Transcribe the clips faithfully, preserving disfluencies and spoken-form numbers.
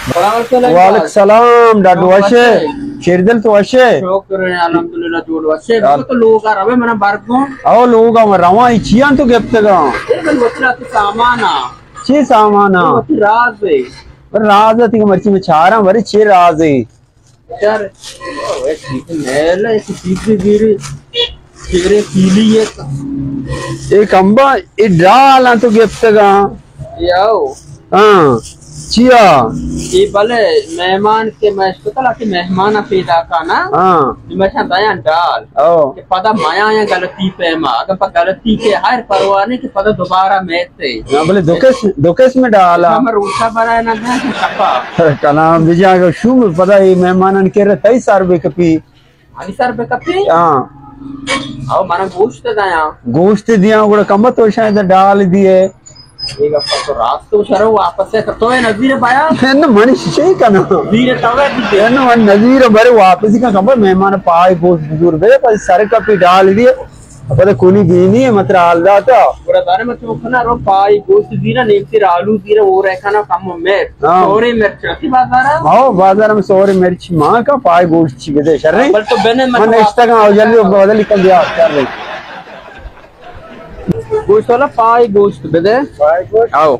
वालेकुम सलाम डाडू वशे शेरदल तो वशे शुक्र है अल्हम्दुलिल्लाह जोड़ वशे तो लोग आ रहे मना बारको आओ लोग आ रवा इचियां तो गेप्तगा ये बल वचरा तो सामाना चे सामाना वच राज है पर राज है तिक मर्ची में छारा वरी चे राज है यार ओए ठीक मेल एक तीसरी गिरी तेरे पीली है एक अंबा ए डाला तो गेप्तगा याओ हां चिया ये भले मेहमान के मैं सोचला कि मेहमान पैदा करना हां मैं बताया डाल ओ कि पता माया या गलती पे मा अगर पर गलती के हर परवाह नहीं कि पता दोबारा मैच से हां बोले दोकेस दोकेस में डाला हम रूठा बनाया ना था कि छपा कलाम बिजा का शू पता है मेहमानन के रे तेईस रुपए कपी अभी सर पे कपी हां आओ माना गोश्त दाया गोश्त दिया गुड़ा कम तो शायद डाल दिए एक अफ्ता तो रात तो शरो वापस से तो है नजीर पाया न मनीष शे कना नजीर तवे दी न मन नजीर भरे वापस का खबर मेहमान पाए गोश्त दूर बे पर सर कपी डाल दिए अब कोनी दीनी है मतलब आलदा था पूरा दाने में तो खाना रो पाई गोश्त दीना नेक से आलू दीना वो रखना कम में सोरे मिर्च रखी बाजार आओ बाजार में सोरे मिर्च मां का पाए गोश्त छी दे शर रे बल तो बने मन एक्स्ट्रा का जल्दी बदल कर दिया कर रही गोश्त वाला पाई गोश्त बेदे पाए गोश्त आओ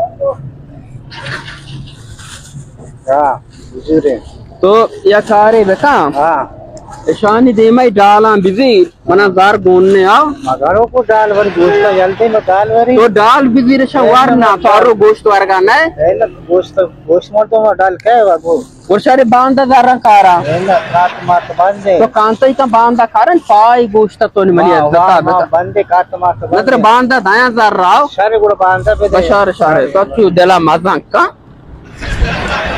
हां बुजुरे तो या सारे बेटा हां शानी दे में डाला बिजी मना जार गोनने आओ मगरों को डाल वर गोश्त जलते में डाल वरी तो डाल बिजी रे शवार ना पारो गोश्त वर्गा ना है गोश्त गोश्त मोर तो डाल के वो और सारे बांधा दारा कारा है ना काट मार बांधे तो कांता का बांधा कारण पाई गोश्त तो नहीं मनी बता बता बांधे काट मार मतलब बांधा दाया जार राव सारे गुड़ बांधा पे बशार शारे सच्चू दिला मजाक का